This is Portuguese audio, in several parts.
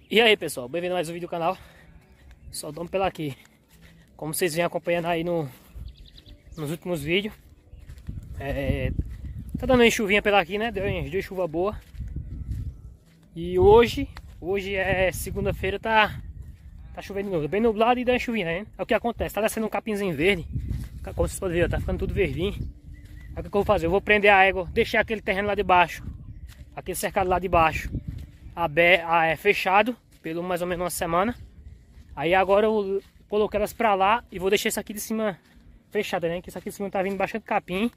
E aí pessoal, bem-vindo a mais um vídeo do canal. Soltamos pela aqui. Como vocês vêm acompanhando aí nos últimos vídeos, tá dando uma chuvinha pela aqui, né? Deu chuva boa. E hoje é segunda-feira, tá chovendo de novo, bem nublado e deu uma chuvinha, né? É o que acontece, tá descendo um capinzinho verde. Como vocês podem ver, tá ficando tudo verdinho. Aí o que eu vou fazer? Eu vou prender a égua, deixar aquele terreno lá de baixo, aquele cercado lá de baixo fechado pelo mais ou menos uma semana. Aí agora eu coloquei elas pra lá e vou deixar isso aqui de cima fechado, né? Que isso aqui de cima tá vindo bastante capim.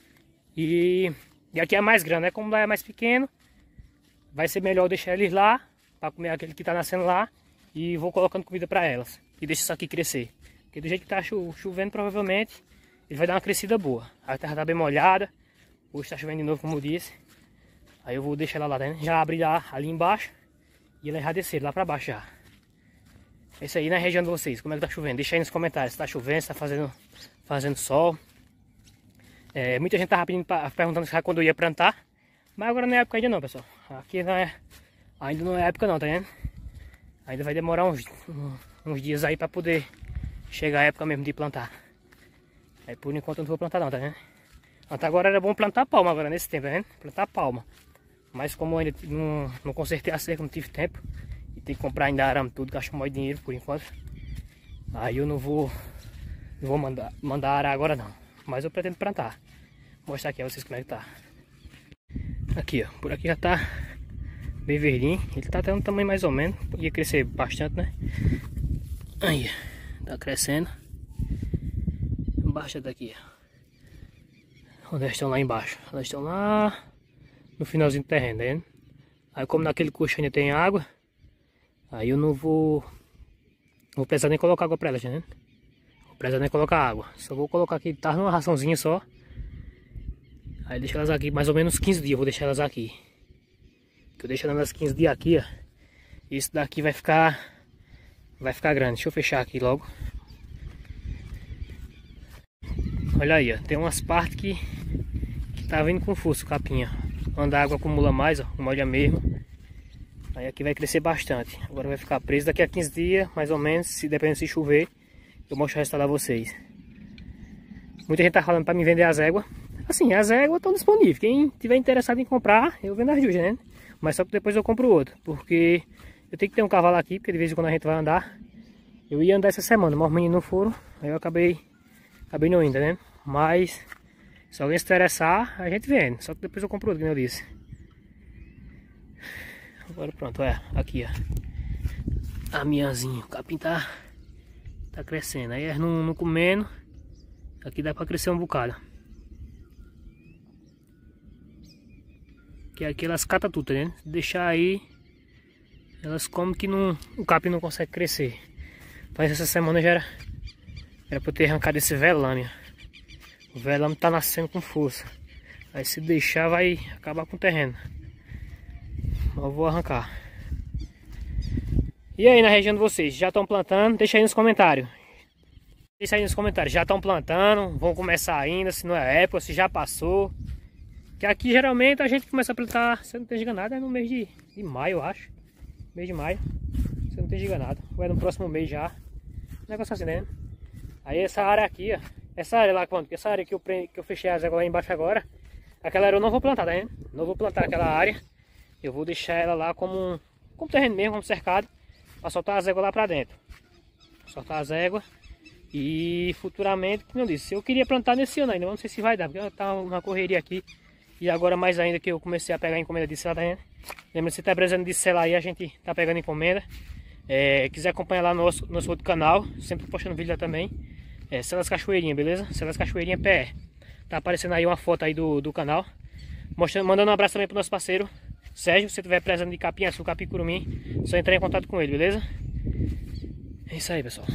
E aqui é mais grande, né? Como lá é mais pequeno, vai ser melhor deixar eles lá pra comer aquele que tá nascendo lá. E vou colocando comida pra elas e deixa isso aqui crescer. Porque do jeito que tá chovendo, provavelmente ele vai dar uma crescida boa. A terra tá bem molhada, hoje tá chovendo de novo, como eu disse. Aí eu vou deixar ela lá, né? Já abrir ali embaixo e ela já descer lá pra baixo já. É isso aí na região de vocês, como é que tá chovendo? Deixa aí nos comentários se tá chovendo, se tá fazendo sol. Muita gente tava perguntando quando eu ia plantar, mas agora não é época ainda não, pessoal. Aqui ainda não é época não, tá vendo? Ainda vai demorar uns dias aí pra poder chegar a época mesmo de plantar. Aí por enquanto eu não vou plantar não, tá vendo? Até agora era bom plantar palma agora nesse tempo, tá vendo? Plantar palma. Mas como eu ainda não consertei a cerca, não tive tempo. E tem que comprar ainda arame tudo, gasto mais dinheiro por enquanto. Aí eu não vou mandar arar agora não. Mas eu pretendo plantar. Vou mostrar aqui a vocês como é que tá. Aqui ó, por aqui já tá bem verdinho. Ele tá tendo um tamanho mais ou menos. Podia crescer bastante, né? Aí, tá crescendo. Embaixo daqui, ó. Onde elas estão lá embaixo. Elas estão lá no finalzinho do terreno, tá vendo? Aí como naquele coxo ainda tem água, aí eu não vou precisar nem colocar água pra elas, tá vendo? Vou precisar nem colocar água. Só vou colocar aqui, tá numa raçãozinha só. Aí deixa elas aqui mais ou menos 15 dias, eu vou deixar elas aqui. Que eu deixo elas 15 dias aqui, ó. Isso daqui vai ficar grande. Deixa eu fechar aqui logo. Olha aí, ó. Tem umas partes que tá vindo com força o capim, ó. Quando a água acumula mais, ó, molha mesmo. Aí aqui vai crescer bastante. Agora vai ficar preso daqui a 15 dias, mais ou menos, se dependendo se chover. Eu mostro o resultado a vocês. Muita gente tá falando pra me vender as éguas. Assim, as éguas estão disponíveis. Quem tiver interessado em comprar, eu vendo as duas, né? Mas só que depois eu compro outro. Porque eu tenho que ter um cavalo aqui, porque de vez em quando a gente vai andar. Eu ia andar essa semana, mas os meninos não foram. Aí eu acabei não indo, né? Mas se alguém se interessar, a gente vende. Só que depois eu compro outro, como eu disse. Agora pronto, aqui ó. A minhazinha, o capim tá crescendo. Aí elas não comendo. Aqui dá pra crescer um bocado. Que aqui elas catam tudo, tá vendo? Se deixar aí, elas comem que o capim não consegue crescer. Mas essa semana já era pra eu ter arrancado esse velame. O velame tá nascendo com força. Aí se deixar vai acabar com o terreno. Mas eu vou arrancar. E aí na região de vocês, já estão plantando? Deixa aí nos comentários. Deixa aí nos comentários, já estão plantando? Vão começar ainda, se não é época, se já passou. Que aqui geralmente a gente começa a plantar, se eu não esteja enganado, é no mês de maio, eu acho. Mês de maio, se eu não esteja enganado. Ou é no próximo mês já. Um negócio assim, né? Aí essa área aqui, ó. Essa área lá, quando? Essa área que eu fechei as águas lá embaixo agora. Aquela área eu não vou plantar, tá vendo? Não vou plantar aquela área. Eu vou deixar ela lá como terreno mesmo, como cercado. Pra soltar as éguas lá pra dentro. Soltar as éguas. E futuramente, como eu disse, eu queria plantar nesse ano ainda. Não sei se vai dar, porque tá uma correria aqui. E agora mais ainda que eu comecei a pegar encomenda de sela, tá vendo? Lembra, se tá precisando de sela aí, a gente tá pegando encomenda. Quiser acompanhar lá no nosso outro canal, sempre postando vídeo lá também. Celas Cachoeirinha, beleza? Celas Cachoeirinha PR. Tá aparecendo aí uma foto aí do canal. Mandando um abraço também pro nosso parceiro Sérgio. Se tiver precisando de capim açúcar, capim curumim, só entrar em contato com ele, beleza? É isso aí, pessoal.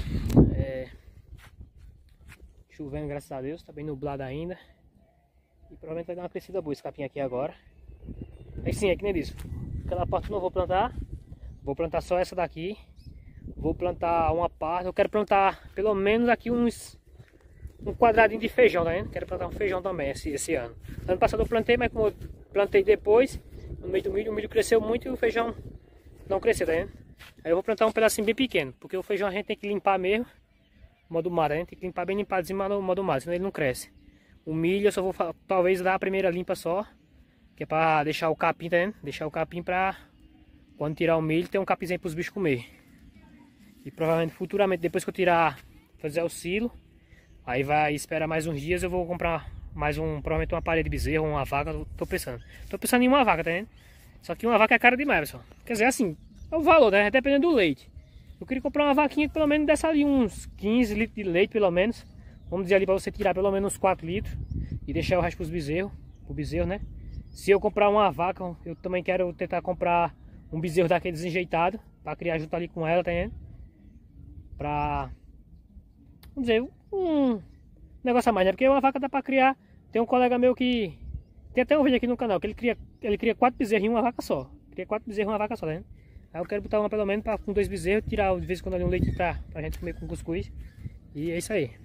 Chovendo, graças a Deus. Tá bem nublado ainda. E provavelmente vai dar uma crescida boa esse capim aqui agora. Aí sim, é que nem disse. Aquela parte eu não vou plantar. Vou plantar só essa daqui. Vou plantar uma parte. Eu quero plantar pelo menos aqui um quadradinho de feijão, tá vendo? Quero plantar um feijão também esse ano. Ano passado eu plantei, mas como eu plantei depois, no meio do milho, o milho cresceu muito e o feijão não cresceu, tá vendo? Aí eu vou plantar um pedacinho bem pequeno, porque o feijão a gente tem que limpar mesmo, modo mato, a gente tem que limpar bem limpadinho no modo mato, senão ele não cresce. O milho eu só vou talvez dar a primeira limpa só, que é pra deixar o capim, tá vendo? Deixar o capim pra quando tirar o milho ter um capinzinho pros bichos comer. E provavelmente futuramente, depois que eu tirar, fazer o silo, aí vai esperar mais uns dias, eu vou comprar mais provavelmente uma parede de bezerro, uma vaca, tô pensando. Tô pensando em uma vaca, tá vendo? Só que uma vaca é cara demais, pessoal. Quer dizer, assim, é o valor, né? Dependendo do leite. Eu queria comprar uma vaquinha que pelo menos desse ali uns 15 litros de leite, pelo menos. Vamos dizer ali para você tirar pelo menos uns 4 litros e deixar o resto para os bezerros, pro bezerro, né? Se eu comprar uma vaca, eu também quero tentar comprar um bezerro daquele desenjeitado, para criar junto ali com ela, tá vendo? Pra, vamos dizer, um negócio a mais, né? Porque uma vaca dá para criar. Tem um colega meu que tem até um vídeo aqui no canal, que ele cria 4 bezerros em uma vaca só. Cria 4 bezerros em uma vaca só, tá vendo? Aí eu quero botar uma pelo menos com 2 bezerros, tirar de vez em quando ali um leite pra gente comer com cuscuz. E é isso aí.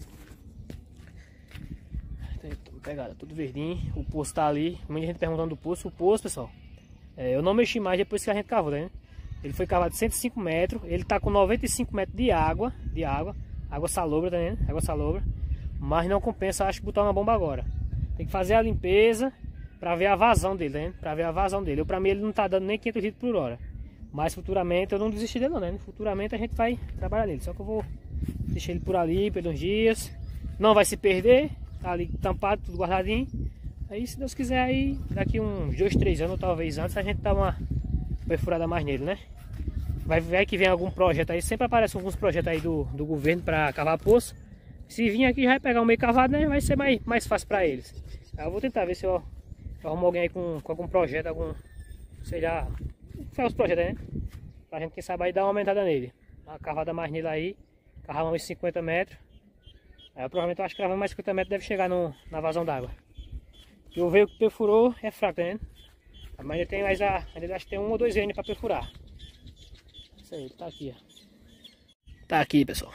Pegada, tudo verdinho. O poço tá ali. Muita gente perguntando do poço. O poço, pessoal, eu não mexi mais depois que a gente cavou, tá vendo? Ele foi cavado de 105 metros. Ele tá com 95 metros de água. Água salobra, tá vendo? Água salobra. Mas não compensa, acho, botar uma bomba agora. Tem que fazer a limpeza pra ver a vazão dele, tá vendo? Pra ver a vazão dele. Pra mim ele não tá dando nem 500 litros por hora. Mas futuramente eu não desisti dele não, né? Futuramente a gente vai trabalhar nele. Só que eu vou deixar ele por ali, pelos dias. Não vai se perder. Tá ali tampado, tudo guardadinho. Aí se Deus quiser aí, daqui uns 2, 3 anos, ou talvez antes, a gente dá uma perfurada mais nele, né? Vai ver que vem algum projeto aí. Sempre aparecem alguns projetos aí do governo pra cavar poço. Se vir aqui já vai pegar um meio cavado, né? Vai ser mais fácil pra eles. Aí eu vou tentar ver se eu arrumo alguém aí com algum projeto, sei lá, faz os projetos aí, né? Pra gente, quem sabe, aí dar uma aumentada nele. Uma cavada mais nele aí, cavar uns 50 metros. Aí eu provavelmente acho que cravando mais 50 metros deve chegar na vazão d'água. E o veio que perfurou é fraco, né? Mas ainda tem mais ainda acho que tem 1 ou 2 veio pra perfurar. Isso aí, tá aqui, ó. Tá aqui, pessoal.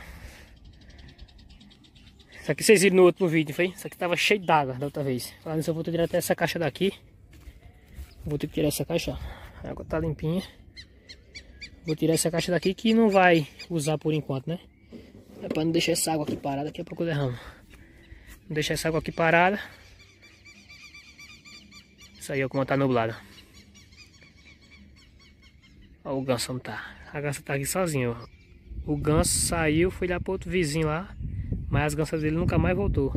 Isso aqui vocês viram no último vídeo, foi? Isso aqui tava cheio d'água da outra vez. Falando nisso, eu vou ter que tirar até essa caixa daqui. Vou ter que tirar essa caixa, ó. A água tá limpinha. Vou tirar essa caixa daqui que não vai usar por enquanto, né? É pra não deixar essa água aqui parada, daqui a pouco eu derramo. Não deixar essa água aqui parada. Isso aí, ó, como tá nublado. Ó o ganso onde tá. A gansa tá aqui sozinho, ó. O ganso saiu, foi lá pro outro vizinho lá. Mas as gansas dele nunca mais voltou.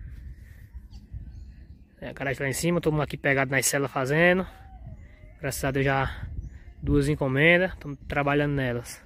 A cara lá em cima, todo mundo aqui pegado nas celas fazendo. Graças a Deus já 2 encomendas, estamos trabalhando nelas.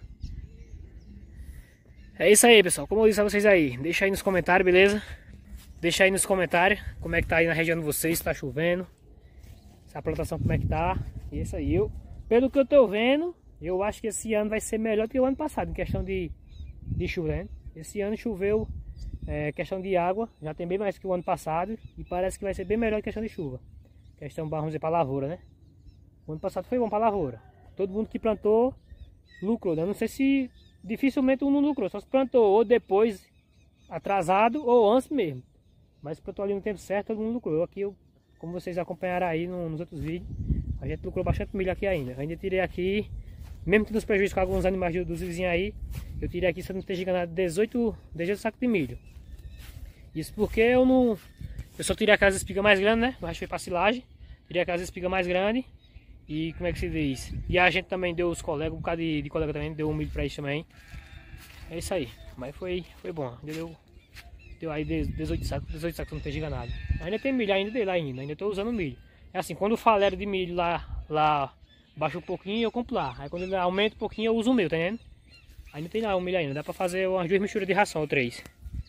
É isso aí, pessoal, como eu disse a vocês aí, deixa aí nos comentários, beleza? Deixa aí nos comentários como é que tá aí na região de vocês, se tá chovendo, se a plantação como é que tá. E é isso aí, pelo que eu tô vendo, eu acho que esse ano vai ser melhor do que o ano passado em questão de chuva, né? Esse ano choveu, questão de água, já tem bem mais que o ano passado e parece que vai ser bem melhor em questão de chuva. Questão, vamos dizer, para lavoura, né? O ano passado foi bom para lavoura. Todo mundo que plantou lucrou, né? Não sei se dificilmente um não lucrou, só se plantou ou depois atrasado ou antes mesmo. Mas plantou ali no tempo certo, todo mundo lucrou. Aqui, como vocês acompanharam aí nos outros vídeos, a gente lucrou bastante milho aqui ainda. Eu ainda tirei aqui, mesmo que nos prejuízos com alguns animais dos vizinhos aí, eu tirei aqui, se eu não esteja enganado, 18 sacos de milho. Isso porque eu só tirei aquelas espigas mais grandes, né? O resto foi para silagem. Tirei aquelas espigas mais grandes. E como é que se diz? E a gente também deu os colegas, um bocado de colega também, deu um milho para eles também. É isso aí. Mas foi bom. Deu aí 18 sacos, se não esteja enganado. Ainda tem milho ainda dele ainda estou usando milho. É assim, quando o falero de milho lá baixa um pouquinho, eu compro lá. Aí quando ele aumenta um pouquinho, eu uso o meu, tá vendo? Ainda tem lá um milho ainda, dá pra fazer umas 2 misturas de ração ou 3.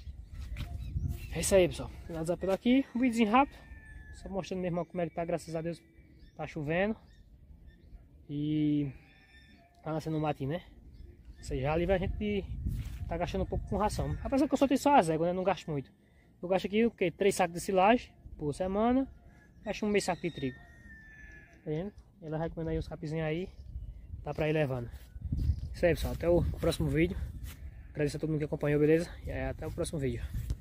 É isso aí, pessoal. Finalizar pelo aqui, um videozinho rápido. Só mostrando mesmo como é que tá, graças a Deus. Tá chovendo. E tá nascendo um matinho, né? Ou seja, já livra a gente tá gastando um pouco com ração. Apesar que eu só tenho só as éguas, né? Não gasto muito. Eu gasto aqui o quê? 3 sacos de silagem por semana. Gasto um meio saco de trigo. Tá vendo? Ela recomenda aí os capizinhos aí. Dá pra ir levando. Isso aí, pessoal. Até o próximo vídeo. Agradeço a todo mundo que acompanhou, beleza? E até o próximo vídeo.